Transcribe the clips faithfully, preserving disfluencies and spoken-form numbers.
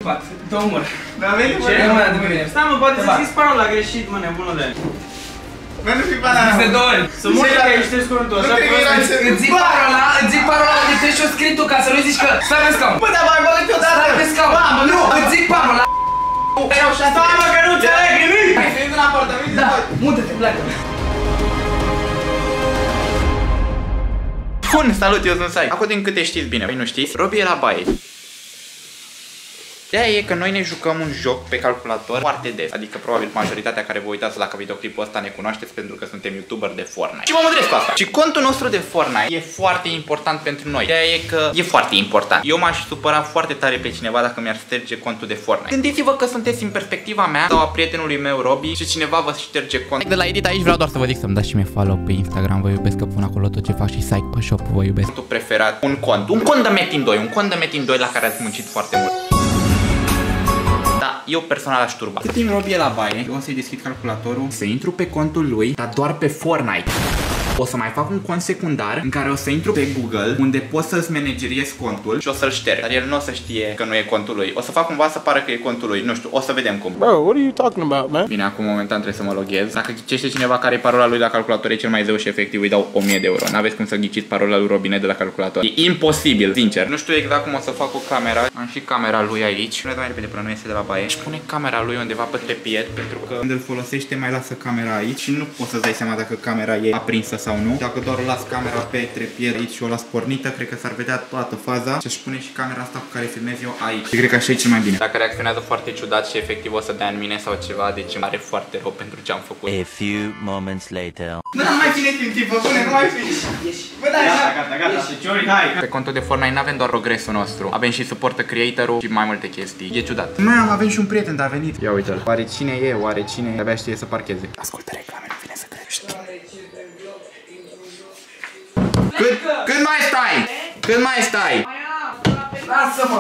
Poate, te omor. Dar veni, Ce e mâna de mine? Stai mă, poate să zici parola greșit, mă, nebunule. Bă, nu fi banana. Este două ori. Să mă că ești scurtul, așa prost. Îți zic parola, îți zic parola de tu și o scrii tu ca să nu zici că stai pe scaun. Bă, dar mai băgă-te odată. Stai pe scaun. Mamă, nu, îți zic parola. Stai mă că nu înțeleg nimic. Hai să intru în apartament. Da, mută-te, pleacă. Bun, salut, eu sunt Sai. Acum din câte știți bine, voi nu știți, Robi e la baie. De-aia e că noi ne jucăm un joc pe calculator foarte des. Adică probabil majoritatea care vă uitați la videoclipul ăsta ne cunoașteți pentru că suntem youtuber de Fortnite. Și mă mândresc cu asta. Și contul nostru de Fortnite e foarte important pentru noi. De-aia e că e foarte important. Eu m-aș supăra foarte tare pe cineva dacă mi-ar șterge contul de Fortnite. Gândiți-vă că sunteți în perspectiva mea sau a prietenului meu Robi și cineva vă șterge contul. De la edit aici vreau doar să vă zic să-mi dați și mie follow pe Instagram. Vă iubesc că pun acolo tot ce fac și psych pe shop. Vă iubesc. Contul preferat, un cont. Un cont de Metin doi, un cont de Metin doi la care ați muncit foarte mult. Da, eu personal aș turba. Cât timp Robi e la baie, eu o să-i deschid calculatorul, să intru pe contul lui, dar doar pe Fortnite. O să mai fac un cont secundar în care o să intru pe Google, unde pot să-ți manageriez contul și o să-l șterg. Dar el nu o să știe că nu e contul lui. O să fac cumva să pară că e contul lui. Nu știu, o să vedem cum. Bro, what are you talking about, man? Bine, acum momentan trebuie să mă loghez. Dacă ghicește cineva care e parola lui la calculator, e cel mai zeu și efectiv îi dau o mie de euro. N-aveți cum să ghiciți parola lui Robine de la calculator. E imposibil, sincer. Nu știu exact cum o să fac cu camera. Am și camera lui aici. Nu mai repede până nu iese de la baie. Își pune camera lui undeva pe trepied, pentru că când îl folosește mai lasă camera aici și nu poți să-ți dai seama dacă camera e aprinsă sau nu. Dacă doar las camera pe trepied aici și o las pornită, cred că s-ar vedea toată faza. Și aș pune și camera asta cu care filmez eu aici. Și cred că așa e cel mai bine. Dacă reacționează foarte ciudat și efectiv o să dea în mine sau ceva, deci îmi pare foarte rău pentru ce am făcut. A few moments later. Nu mai ține timp, timp, bă, bune, nu mai fi. Bă, da, Gata, gata, gata. Ciori, hai. Pe contul de Fortnite nu avem doar progresul nostru. Avem și supportă creator-ul și mai multe chestii. E ciudat. Mai am, avem și un prieten, dar a venit. Ia uite-l. Oare cine e? Oare cine abia știe să parcheze? Ascultă reclame, nu vine să crești. Cât, cât mai stai? Cât mai stai? Lasă-mă!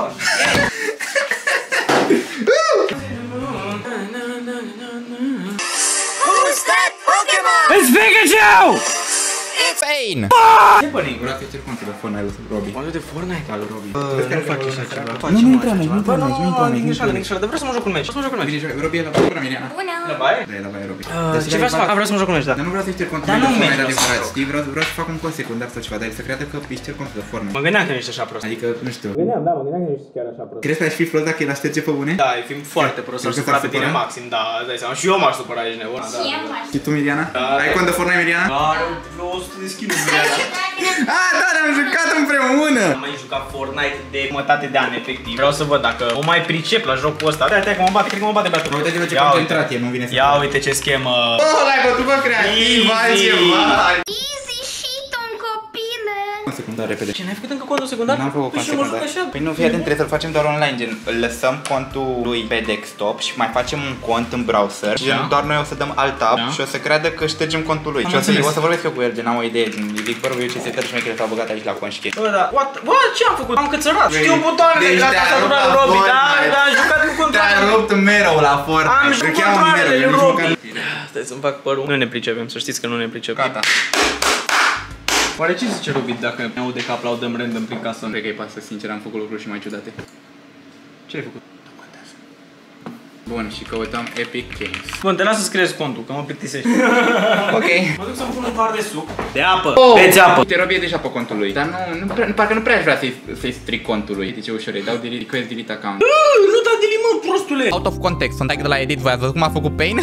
Who's that Pokemon? It's Pikachu! Pain! Ce părinc? Vreau să-ți cer contul de Fortnite lui Robi. Contul de Fortnite al Robi. Nu fac așa ceva. Nu, nu intră aici, nu intră aici, nu intră aici, nu intră aici. Dar vreau să mă joc un meci. Vreau să mă joc un meci. Robi e la bună, Miriana. La baie? Da, e la baie, Robi. Ce vreau să fac? Vreau să mă joc un meci, da. Dar nu vreau să-i cer contul Dar de nu Fortnite merge. adevărat, știi? Vreau, vreau să fac un cont secundar sau ceva, dar el să creadă că îi cer contul de Fortnite. Mă gândeam că nu ești așa prost. Adică, nu știu. Gândeam, da, mă gândeam că nu ești chiar așa prost. Crezi că aș fi prost dacă el aș șterge pe bune? Da, e fi foarte prost să-l supăra pe tine maxim, da, îți dai seama. Și eu m-aș supăra, ești nebun. Și tu, Miriana? Ai cont de Fortnite, Miriana? Are o sută de skin-uri, Miriana. Ah, da, ne-am jucat împreună! Am mai jucat Fortnite de jumătate de ani, efectiv. Vreau să văd dacă o mai pricep la jocul ăsta. Da, că mă bate, cred că mă bate pe atunci. Uite-te ce concentrat e, nu vine să... Ia uite ce schemă. Oh, l-ai bătut pe creativ, altceva! Easy shit, un copile! Secundar, repede. Ce, n-ai făcut încă contul secundar? N-am făcut Păi cont și eu mă secundar. joc așa. Păi nu, fii atent, trebuie să-l facem doar online, gen, îl lăsăm contul lui pe desktop și mai facem un cont în browser și gen, doar noi o să dăm alt tab și o să creadă că ștergem contul lui. Am Și o să, înțeles. o să vorbesc eu cu el, gen, am o idee, gen, îi zic, bă, eu ce setări și mai s-au băgat aici la cont și chestii. Bă, da, what? Bă, ce am făcut? Am cățărat. Păi, Știu butoanele deci la te-a tastatura rupt lui la Robi, da, Fortnite. da, am jucat cu Te-a controlele. rupt mereu la Fortnite. Am Îl jucat cheamă controlele mereu, lui nici Robi. măcar- Stai să-mi fac părul. Nu ne pricepem, să știți că nu ne pricepem. Gata. Oare ce zice Robi dacă ne aude că aplaudăm random prin casă? Cred că-i pasă, sincer, am făcut lucruri și mai ciudate. Ce ai făcut? Bun, și căutăm Epic Games. Bun, te las să-ți creezi contul, că mă plictisești. Ok. Mă duc să-mi pun un par de suc. De apă. Beți apă. Uite, Robi e deja pe contul lui. Dar nu, nu prea, parcă nu prea aș vrea să-i să stric contul lui. Uite ce ușor e, dau delete, request delete account. Nu da delete, mă, prostule. Out of context, sunt de la edit, voi ați văzut cum a făcut Pain?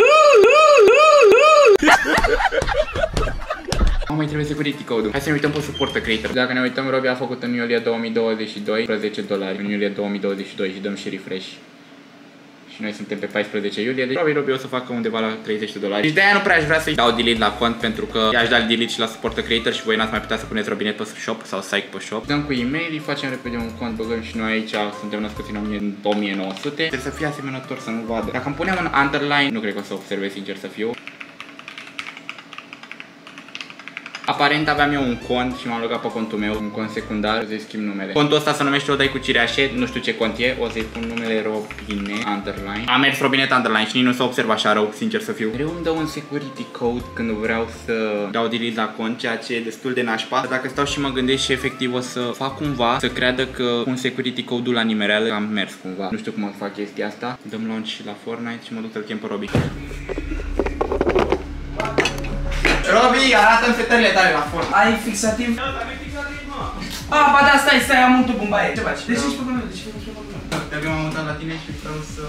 Nu mai trebuie security code-ul. Hai să ne uităm pe supportă creator. Dacă ne uităm, Robi a făcut în iulie două mii douăzeci și doi unsprezece dolari. În iulie două mii douăzeci și doi și dăm și refresh. Și noi suntem pe paisprezece iulie, deci Robi, Robi o să facă undeva la treizeci de dolari. Și de aia nu prea aș vrea să-i dau delete la cont, pentru că i-aș da delete și la supportă creator și voi n-ați mai putea să puneți Robinet pe shop sau Psych pe shop. Dăm cu e-mail, îi facem repede un cont, băgăm și noi aici, suntem născuți în o mie nouă sute. Trebuie să fie asemănător, să nu vadă. Dacă îmi punem un underline, nu cred că o să observe, sincer să fiu. A Aparent aveam eu un cont și m-am logat pe contul meu, un cont secundar, să-i schimb numele. Contul ăsta se numește Odai cu Cireașe, nu știu ce cont e, o să-i pun numele Robine Underline. Am mers Robinet Underline și nici nu s-a observat așa rău, sincer să fiu. Mereu îmi dă un security code când vreau să dau delete la cont, ceea ce e destul de nașpa. Dacă stau și mă gândesc și efectiv o să fac cumva să creadă că un security code-ul la nimereală am mers cumva. Nu știu cum o să fac chestia asta. Dăm launch și la Fortnite și mă duc să-l chem pe Robi. Robi, arată-mi setările tale la Fortnite. Ai fixativ? Ah, ba da, stai, stai, am un tub în baie. Ce faci? De ce ești pe contul meu? De ce ești pe contul meu? Dacă m-am mutat la tine și vreau să...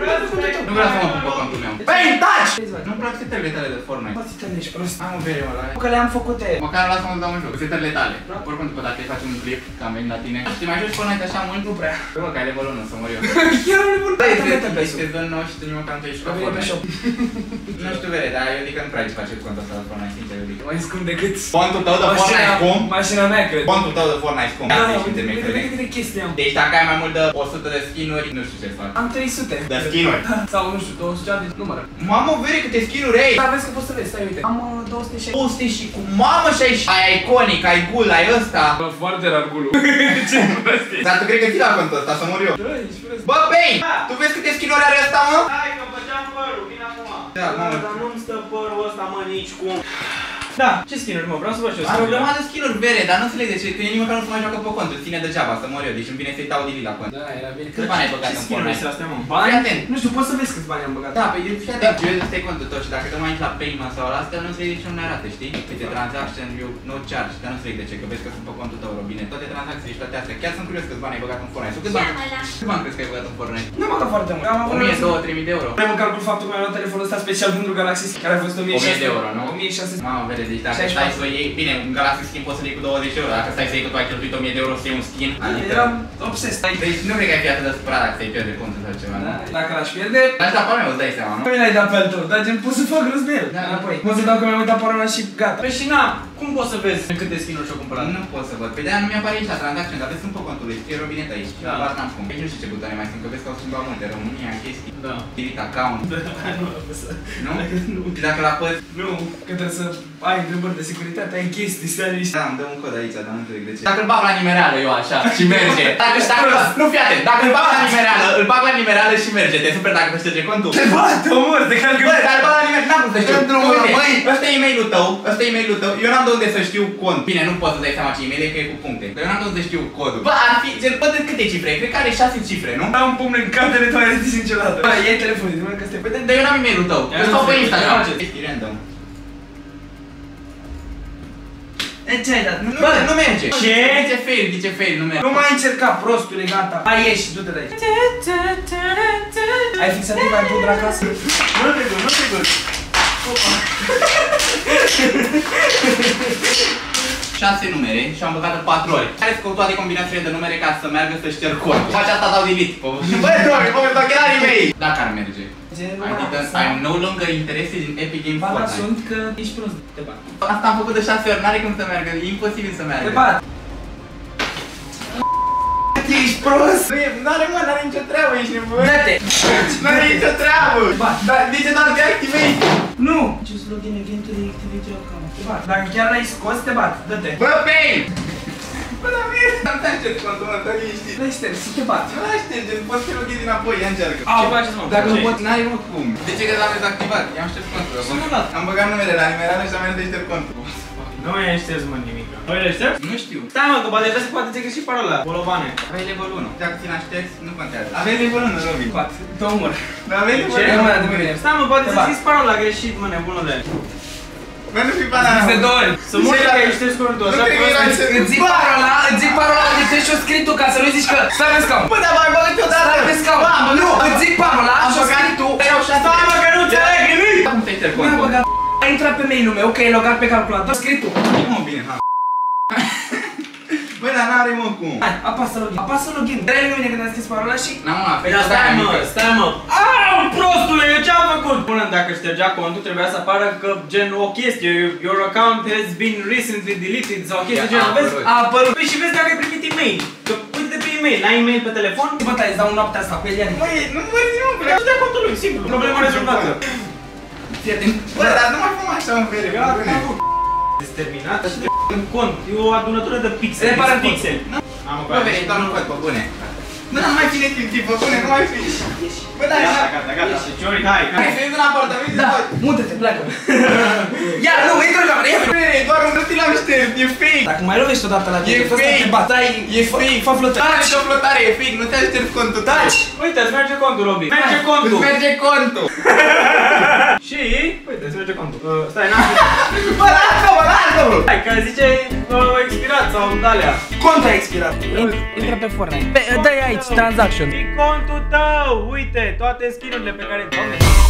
Nu vreau să mă pun pe contul meu. Băi, taci! Nu-mi plac setările tale de Fortnite. Bă, setările ești prost. Am o vere, mă, la... Că le-am făcute. Măcar lasă-mă să dau în joc. Setările tale. Oricum, după dacă îi faci un clip, că am venit la tine. Te mai joci Fortnite așa mult? Nu prea. Bă, că ai level unu, să mor eu. Chiar am level unu. Este zon nou și tu nici măcar nu te ești pe Fortnite. Nu știu, vere, dar eu zic că nu prea îți face contul ăsta de Fortnite, sincer, eu zic. Mai scump decât Contul tău de Fortnite cum? Mașina mea, cred. Contul tău de Fortnite cum? Da, uite câte chestii am. Deci dacă ai mai mult de o sută de skin-uri, nu știu ce fac. Am trei sute. De skin-uri? Sau nu știu, două sute de numără. Mamă, vere câte skin-uri ai! Dar vezi că poți să vezi, stai, uite. Am două sute șaizeci. două sute și cu mamă șaizeci. Ai iconic, ai gul, ai ăsta. Bă, foarte rar gulul. Ce prostie. Dar tu cred că ții la contul ăsta, să mor eu. Da, ești prost. Bă, Bey! Tu vezi câte skin-uri are ăsta, mă? Hai că făceam părul, vin acum. Da, mamă. Dar nu-mi stă părul ăsta, mă, nici cum. Da, ce skin-uri, mă? Vreau să văd și eu. Am o grămadă de skin-uri vere, dar nu înțeleg de ce, că nici măcar nu se mai joacă pe cont, îl ține degeaba, să mor eu, deci îmi vine să-i dau delete la cont. Da, era bine. Câți bani ai băgat în skin-uri Fortnite? sunt astea, mă? Fii Bani? atent. Nu știu, poți să vezi câți bani am băgat. Da, pe fii atent, eu ăsta e contul tău și dacă te mai ești la payment sau la astea, nu înțeleg de ce nu ne arată, știi? Uite, transaction, eu no charge, dar nu înțeleg de ce, că vezi că sunt pe contul tău, Robine. Toate tranzacțiile și toate astea, chiar sunt curios câți bani ai băgat în Fortnite. Câți bani? Câți bani crezi că ai băgat în Fortnite? Nu m-a dat foarte mult. Am o mie, două sute, trei mii de euro. Vrem în calcul faptul că mi-am luat telefonul ăsta special pentru Galaxy Skin, care a fost o mie șase sute de euro, nu? o mie șase sute. Mamă, vede, deci dacă stai să o iei, bine, un Galaxy Skin poți să le iei cu douăzeci de euro, dacă stai să iei că tu ai cheltuit o mie de euro să iei un skin, adică... Eram obses. Deci nu cred că ai fi atât de supărat dacă ți-ai pierde contul sau ceva, nu? Dacă l-aș pierde... Dar asta pe meu îți dai seama, nu? Nu mi l-ai dat pe al tău, dar gen pot să fac rost de el. Da, înapoi. Pot să dau că mi-am uitat parola și gata. Păi și na, cum poți să vezi câte skin-uri și-o cumpărat? Nu pot să văd. Pe de-aia nu mi-apare aici la transaction, dar vezi sunt pe contul lui, scrie Robinet aici. Da. Dar n-am cum. Aici nu știu ce butoane mai sunt, că vezi că au schimbat multe, România, chestii. Da. Delete account. Nu, apăsă. Nu? Și dacă la păți... Nu, că trebuie să ai întrebări de securitate, ai chestii, stai niște. Da, îmi dă un cod aici, dar nu înțeleg de ce. Dacă îl bag la nimereală eu așa și merge. Dacă, dacă, nu fii atent, dacă îl bag la nimereală, îl bag la nimereală și merge. Te super dacă îmi șterge contul. Te bat, te omor, te calcă. Bă, dar îl bag la nimereală, n-am cum să știu. Uite, Măi, ăsta e e-mailul tău, ăsta e e-mailul tău. Eu n-am de unde să știu cont. Bine, nu poți să dai seama ce e-mail e, că e cu puncte. Dar eu n-am de unde să știu codul. Bă, ar fi, gen, bă, de câte cifre? Cred că are șase cifre, nu? am un pumn în cap de tu ai zis niciodată. Bă, iei telefonul, zic că stai. Dar eu n-am e-mailul tău. Eu stau pe Instagram. Ești random. Ce ai dat? Nu, bă, nu merge. Ce? Zice fail, zice fail, nu merge. Nu mai încerca, prostule, gata. Hai, ieși, du-te de aici. Ai fixativ, ai pudra acasă? Nu trecut, nu trecut. șase numere și am băgat de patru ori. Care sunt toate combinațiile de numere ca să meargă să șterg codul. Faci asta, dau delete. Băi, doamne, bă, pe ochelarii mei. Dacă ar merge. I didn't, I'm no longer interested in Epic Games Ba, Fortnite. sunt că ești prost, te bat. Asta am făcut de șase ori, n-are cum să meargă, e imposibil să meargă. Te bat. Ești prost. N-are mă, n-are nicio treabă, ești nebun. Dă-te. N-are nicio treabă. Ba. Dar de ce doar deactivezi? Nu. Just login again to the activity account. Te bat. Dacă chiar l-ai scos, te bat. Dă-te. Bă, pain! Bă, dar mie, am stai ștergi contul mă, tăi ești. L-ai șters, să te bat. Nu l-ai șterge, poți să loghezi înapoi, ia încearcă. Ce faceți, mă? Dacă nu Ce? poți, n-ai mă cum. De ce că l-am dezactivat? I-am șters contul. Am băgat numele la nimerală și am mers de șterg contul. Nu mai ștergi, mă, nimic. Noi le ștergi? Nu știu. Stai, mă, că poate trebuie să poate ți-ai greșit parola. Bolovane. Aveai level unu. Dacă ți l-am șters, nu contează. Aveai level unu, Robi. Bat. Te omor. Dar aveai level Ce? unu. Nu mai de mine. Stai, mă, poate Te ți-ai bat. scris parola greșit, mă, nebunule. Bă, nu fi banana. De două ori. Să mă că ai șters contul Nu ăsta. cred că era prost. să... Îți zic parola, îți zic parola unde tu și-o scrii tu, ca să nu zici că stai pe scaun. Bă, dar mai băgat eu dată. Stai pe scaun. Nu, îți zic parola, Am și-o băgat scrii tu. Erau șase. Stai, mă, că nu înțeleg nimic! Cum te-ai șters Nu am contul? băgat. Ai intrat pe mail-ul meu, că ai logat pe calculator, scrii tu. Nu, bine, ha. Bă, dar n-are mă cum. Hai, apasă login. Apasă login. Dă-i lângă mine când am scris parola și... N-am una, pe Dar stai, mă, stai, mă. Au, prostule, eu ce-am făcut? Până dacă ștergea contul, trebuia să apară că gen o chestie, your account has been recently deleted sau o chestie A genul, vezi? apărut. A apărut. Păi și vezi dacă ai primit e-mail. Că uite pe e-mail, n-ai e-mail pe telefon? Bă, tai, îți dau noaptea asta cu Elian. Măi, nu mă zic, nu, Vreau să dea contul lui, simplu. Problema rezolvată. Bă, dar nu mai făm așa în vere, bă, bune. Ești terminat și de în cont. E o adunătură de pixeli. Repară în pixeli. Am bă, veni, doar nu văd, bă, bune. Nu, nu mai fi netimp, bă, bune, nu mai fi. Bă, dai, gata, gata, gata. Și Ciori, hai. hai, să ies în apartament, Da, mută-te, pleacă. Ia, nu, intră în cameră, ia. e doar un stil am șters, e fake. Dacă mai lovești odată la E tine, fake. e fake, fa flotări. Taci! O flotare, e fake, nu te-a șters contul. Taci! Uite, îți merge contul, Robi. Merge contul. Îți merge contul. Și, uite, îți merge contul. Uh, stai, n-am Bă, lasă-mă, lasă-mă! Hai, că ziceai uh, expirat sau d-alea. Contul a expirat. Intră pe Fortnite. Dă-i aici, transaction. E contul tău, uite, toate skin-urile pe care... Doamne,